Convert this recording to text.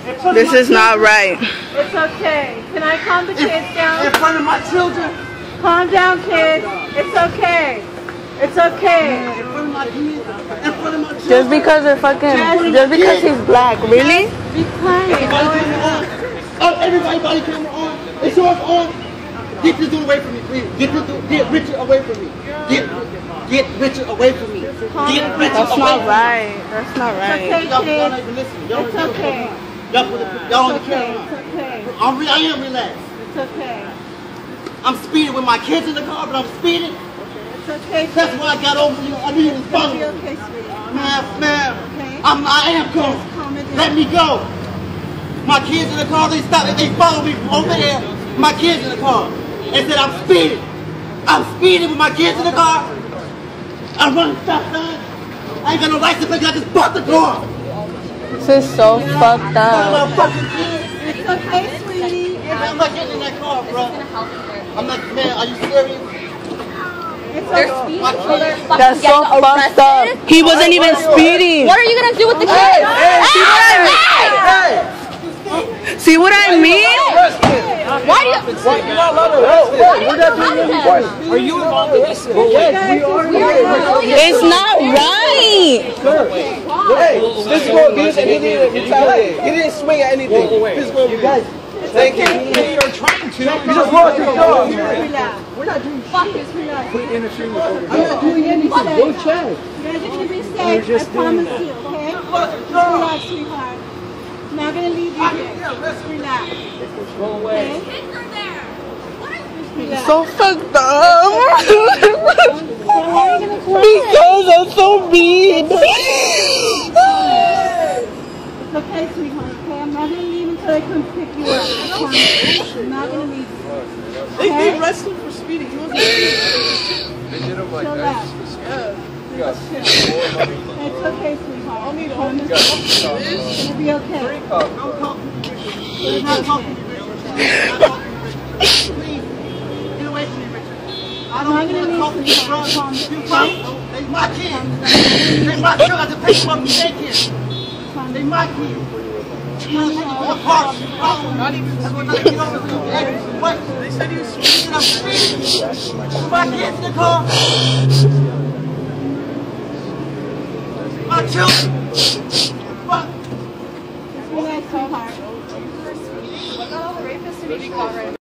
This is not right. It's okay. Can I calm the kids down? In front of my children. Calm down, kids. It's okay. It's okay. In front of my kids. In front of my children. Just because they're fucking, just because he's black, really? Be quiet. Everybody body camera on. It's yours on. Get this dude away from me, please. Get Richard away from me. Get Richard away from me. Get Richard That's not right. That's not right. It's okay, Y'all not even listening. Y'all It's okay. Y'all on the camera. It's okay. I am relaxed. It's okay. I'm speeding with my kids in the car, but I'm speeding. It's okay. That's why I got over you. I knew you was following me. It's okay, sweetie. Ma'am. Okay. I am calm. Calm it down. Let me go. My kids in the car, they stopped and they followed me from over there. My kids in the car. They said I'm speeding. I'm speeding with my kids in the car. I'm running stop sign. I ain't got no license plate. I just bought the car. This is so fucked up. It's okay, sweetie. I'm not getting in that car, bro. I'm not, man, are you serious? It's okay. That's so fucked up. He wasn't even speeding. What are you gonna do with the kids? See what I mean? Why do you? You're not allowed to arrest him. Are you involved in this? Yes, we are. It's not right. Hey, physical abuse and he didn't retaliate. He didn't swing at anything. Physical abuse. You guys, thank you. You're trying to. You just lost your job. Relax. We're not doing Fuck this, relax. I'm not doing anything. Go check. You guys are gonna be safe. I promise you, okay? Just relax, sweetheart. I'm not gonna leave you here. Relax. Go away. Okay? So fucked up. Why are you gonna cry? Because I'm so mean. It's okay, sweetheart, okay? I'm not gonna leave until I come pick you up. I promise. I'm not gonna leave you. They arrested him for speeding. He wasn't speeding. They did him like that. It's okay, sweetheart. I'll need I a home. promise. It's gonna be okay. Don't talk to me, Richard. I'm not talking to you, Richard. I'm not talking to you, Richard. Please, get away from me, Richard. I don't want to talk to you, bro. You follow. They my kids. They my children. I just pick them up from daycare. They my kids. Not even. That's what nothing get over to. What? They said he was speeding. I'm speeding. My kids in the car. My children. Fuck. Relax, sweetheart. Look at all the rapists to be caught right now.